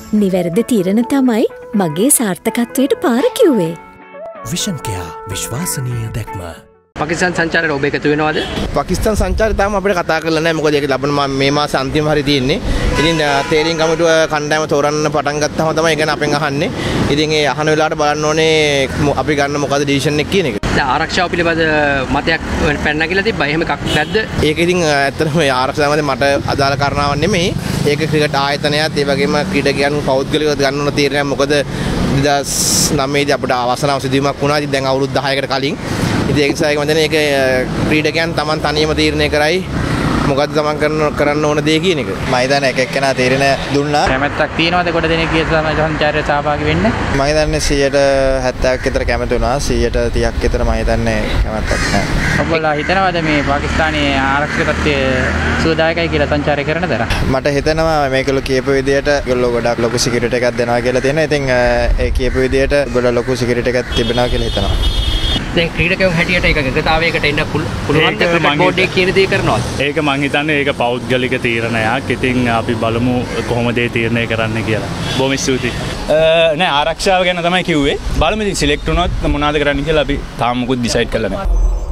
නිවැරදි තීරණ තමයි මගේ සාර්ථකත්වයට පාර කිව්වේ. විෂන් කෙයා විශ්වාසනීය දැක්ම. පාකිස්තාන් සංචාරයට ඔබ එකතු වෙනවද? පාකිස්තාන් සංචාරය තාම අපිට කතා කරලා නැහැ. මොකද ඒක ලබන මේ මාස අන්තිම හරිය තියෙන්නේ. ඉතින් තේරීම් කමිටුව කණ්ඩායම තෝරන්න පටන් ගත්තාම තමයි ඒක අපෙන් අහන්නේ. ඉතින් ඒ අහන වෙලාවට බලන්න ඕනේ අපි ගන්න මොකද ඩිසිෂන් එක කියන එක. දැන් ආරක්ෂාව පිළිබඳ මතයක් පැන නැගිලා තිබ්බා. එහෙම එකක් නැද්ද? ඒක ඉතින් ඇත්තටම මේ ආරක්ෂාව මත අදාළ කාරණාවක් නෙමෙයි. ඒක ක්‍රිකට් ආයතනයත් ඒ වගේම ක්‍රීඩකයන් පෞද්ගලිකව ගන්න ඕන තීරණයක්. මොකද 2009 දී අපිට අවසනාව සිදුවීමක් වුණා. ඉතින් දැන් අවුරුදු 10කට කලින්. ඉතින් ඒක නිසා මම ඒක ක්‍රීඩකයන් Taman තනියම තීරණය කරයි. මොකද්ද තමන් කරන්න ඕන දේ කියන එක. මම හිතන්නේ එක එක්කෙනා තීරණ දුන්නා. කැමැත්තක් තියෙනවද කොට දෙනෙක් ගිය සංචාරයට සහභාගී වෙන්න? මම හිතන්නේ 70%ක් විතර කැමති වුණා. 130ක් විතර මම හිතන්නේ කැමැත්තක් නැහැ. ඔබලා හිතනවද මේ පාකිස්තානයේ ආරක්ෂක තත්ත්වය සුවදායකයි කියලා සංචාරය කරන දර? මට හිතෙනවා මේකලු කියපු විදියට ඒගොල්ලෝ ගොඩක් ලොකු සිකියුරිටි එකක් දෙනවා කියලා තියෙනවා. ඉතින් ඒ කියපු විදියට ගොඩක් ලොකු සිකියුරිටි එකක් තිබෙනවා කියලා හිතනවා. දැන් ක්‍රීඩකයන් හැටියට එකගතාවයකට එන්න පුළුවන් ද බෝඩ් එකේ කියන දේ කරනවා. ඒක මං හිතන්නේ ඒක පෞද්ගලික තීරණයක්. ඉතින් අපි බලමු කොහොමද ඒ තීරණය කරන්න කියලා. බොහොම ස්තුතියි. නෑ ආරක්ෂාව ගැන තමයි කිව්වේ. බලමු ඉතින් සිලෙක්ට් වුණොත් මොනවද කරන්න කියලා අපි තාම මොකුත් ඩිසයිඩ් කරලා නැහැ.